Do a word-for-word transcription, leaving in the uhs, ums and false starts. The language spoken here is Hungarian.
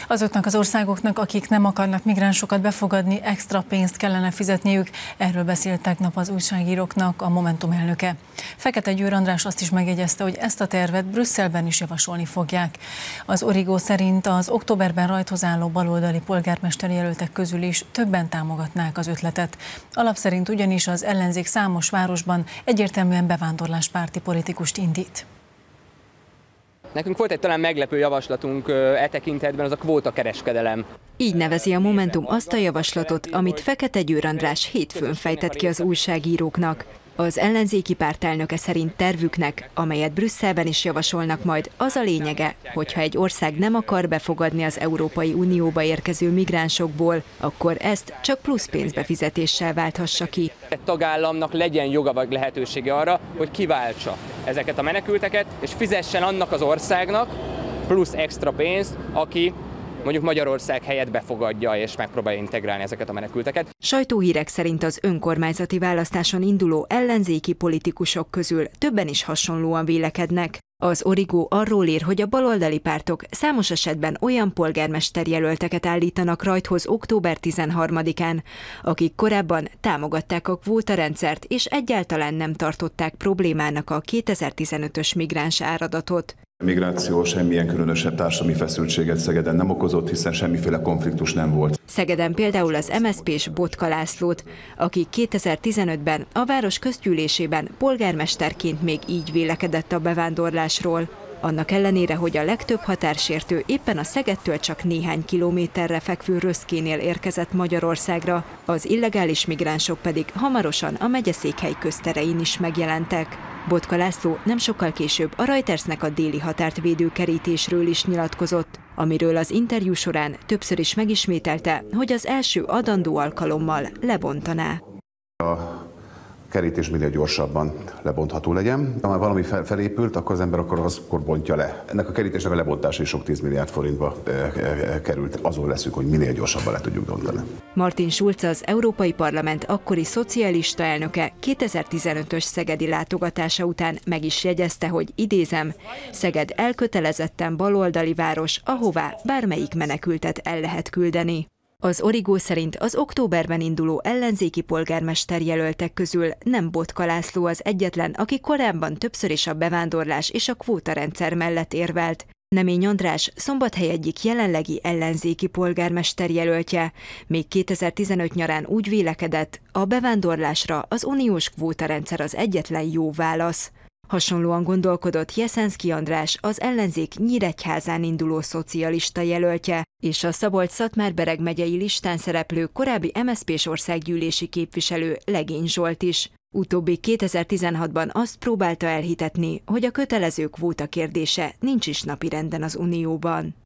Azoknak az országoknak, akik nem akarnak migránsokat befogadni, extra pénzt kellene fizetniük. Erről beszélt tegnap az újságíróknak a Momentum elnöke. Fekete Győr András azt is megjegyezte, hogy ezt a tervet Brüsszelben is javasolni fogják. Az Origo szerint az októberben rajthoz álló baloldali polgármesteri jelöltek közül is többen támogatnák az ötletet. Alap szerint ugyanis az ellenzék számos városban egyértelműen bevándorláspárti politikust indít. Nekünk volt egy talán meglepő javaslatunk e tekintetben, az a kvótakereskedelem. Így nevezi a Momentum azt a javaslatot, amit Fekete Győr András hétfőn fejtett ki az újságíróknak. Az ellenzéki pártelnöke szerint tervüknek, amelyet Brüsszelben is javasolnak majd, az a lényege, hogyha egy ország nem akar befogadni az Európai Unióba érkező migránsokból, akkor ezt csak plusz pénzbefizetéssel válthassa ki. Egy tagállamnak legyen joga vagy lehetősége arra, hogy kiváltsa ezeket a menekülteket, és fizessen annak az országnak plusz extra pénzt, aki mondjuk Magyarország helyett befogadja és megpróbálja integrálni ezeket a menekülteket. Sajtóhírek szerint az önkormányzati választáson induló ellenzéki politikusok közül többen is hasonlóan vélekednek. Az Origo arról ír, hogy a baloldali pártok számos esetben olyan polgármesterjelölteket állítanak rajthoz október tizenharmadikán, akik korábban támogatták a kvótarendszert és egyáltalán nem tartották problémának a kétezer-tizenötös migráns áradatot. A migráció semmilyen különösebb társadalmi feszültséget Szegeden nem okozott, hiszen semmiféle konfliktus nem volt. Szegeden például az em es zé pés Botka Lászlót, aki kétezer-tizenötben a város közgyűlésében polgármesterként még így vélekedett a bevándorlásról. Annak ellenére, hogy a legtöbb határsértő éppen a Szegedtől csak néhány kilométerre fekvő Röszkénél érkezett Magyarországra, az illegális migránsok pedig hamarosan a megyeszékhely közterein is megjelentek. Botka László nem sokkal később a Reutersnek a déli határt védő kerítésről is nyilatkozott, amiről az interjú során többször is megismételte, hogy az első adandó alkalommal lebontaná. A kerítés minél gyorsabban lebontható legyen. Ha már valami fel, felépült, akkor az ember akkor, az, akkor bontja le. Ennek a kerítésnek a lebontása is sok tízmilliárd forintba e, e, került. Azon leszünk, hogy minél gyorsabban le tudjuk bontani. Martin Schulz, az Európai Parlament akkori szocialista elnöke kétezer-tizenötös szegedi látogatása után meg is jegyezte, hogy idézem, Szeged elkötelezetten baloldali város, ahová bármelyik menekültet el lehet küldeni. Az Origo szerint az októberben induló ellenzéki polgármesterjelöltek közül nem Botka László az egyetlen, aki korábban többször is a bevándorlás és a kvótarendszer mellett érvelt. Nemény András Szombathely egyik jelenlegi ellenzéki polgármesterjelöltje, még kétezer-tizenöt nyarán úgy vélekedett, a bevándorlásra az uniós kvótarendszer az egyetlen jó válasz. Hasonlóan gondolkodott Jeszenszky András, az ellenzék Nyíregyházán induló szocialista jelöltje, és a Szabolcs-Szatmár-Bereg megyei listán szereplő korábbi em es zé pés országgyűlési képviselő Legény Zsolt is. Utóbbi kétezer-tizenhatban azt próbálta elhitetni, hogy a kötelező kvóta kérdése nincs is napirenden az Unióban.